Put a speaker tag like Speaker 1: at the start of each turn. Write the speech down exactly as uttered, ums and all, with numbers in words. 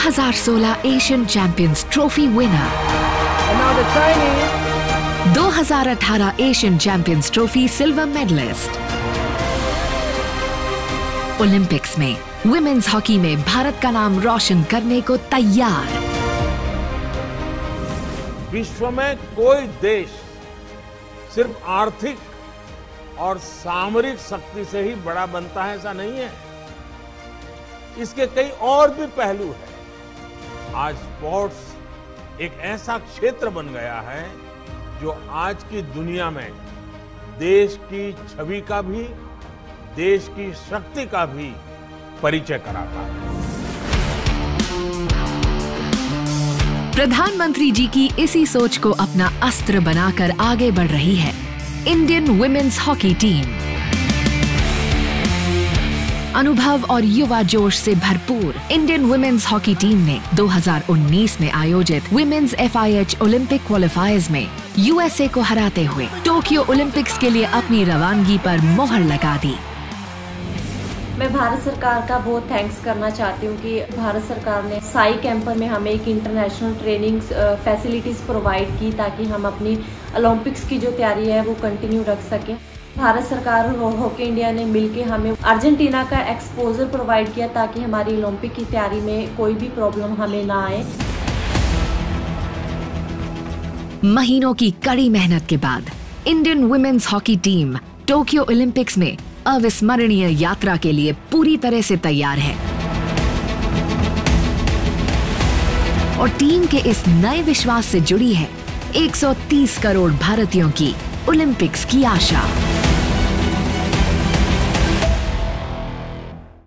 Speaker 1: हज़ार सोलह Asian champions trophy winner, दो हज़ार अठारह Asian champions trophy silver medallist. Olympics में वुमेन्स हॉकी में भारत का नाम रोशन करने को तैयार।
Speaker 2: विश्व में कोई देश सिर्फ आर्थिक और सामरिक शक्ति से ही बड़ा बनता है ऐसा नहीं है, इसके कई और भी पहलू हैं। आज स्पोर्ट्स एक ऐसा क्षेत्र बन गया है जो आज की दुनिया में देश की छवि का भी, देश की शक्ति का भी परिचय कराता है।
Speaker 1: प्रधानमंत्री जी की इसी सोच को अपना अस्त्र बनाकर आगे बढ़ रही है इंडियन वुमेन्स हॉकी टीम। अनुभव और युवा जोश से भरपूर इंडियन वुमेन्स हॉकी टीम ने दो हज़ार उन्नीस में आयोजित women's F I H Olympic qualifiers में यू एस ए को हराते हुए टोक्यो ओलंपिक्स के लिए अपनी रवानगी पर मोहर लगा दी।
Speaker 3: मैं भारत सरकार का बहुत थैंक्स करना चाहती हूँ कि भारत सरकार ने साई कैंप में हमें एक इंटरनेशनल ट्रेनिंग फैसिलिटीज प्रोवाइड की ताकि हम अपनी ओलंपिक्स की जो तैयारी है वो कंटिन्यू रख सकें। भारत सरकार और हॉकी इंडिया ने मिलकर हमें अर्जेंटीना का एक्सपोजर प्रोवाइड किया ताकि हमारी ओलंपिक की तैयारी में कोई भी प्रॉब्लम हमें ना आए।
Speaker 1: महीनों की कड़ी मेहनत के बाद Indian women's hockey team Tokyo Olympics में अविस्मरणीय यात्रा के लिए पूरी तरह से तैयार है और टीम के इस नए विश्वास से जुड़ी है एक सौ तीस करोड़ भारतीयों की ओलंपिक्स की आशा।